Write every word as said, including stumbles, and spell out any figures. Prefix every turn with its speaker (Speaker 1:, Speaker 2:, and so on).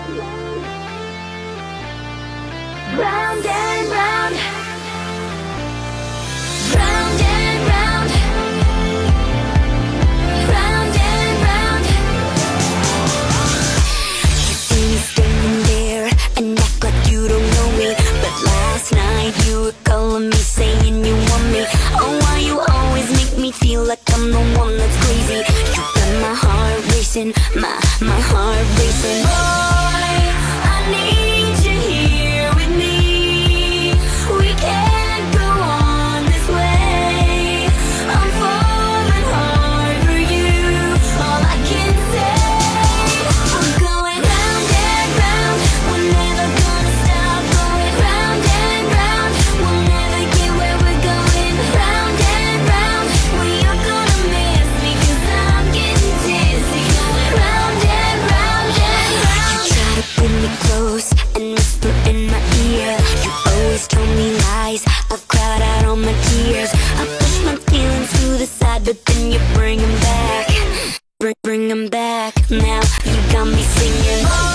Speaker 1: Round and round, round and round, round and round. You see me standing there and act like you don't know me, but last night you were calling me, saying you want me. Oh, why you always make me feel like I'm the one that's crazy? You got my heart racing, my my heart racing. Boy, I need you here with me. We can't go on this way. I'm falling hard for you. All I can say, I'm going round and round. We're never gonna stop going round and round. We'll never get where we're going. Round and round. Well, you're gonna miss me 'cause I'm getting dizzy. Going round and round and round. You try to bring me close and whisper in my ear. You always told me lies, I've cried out all my tears. I push my feelings to the side, but then you bring them back. Bring, bring them back. Now you got me singing.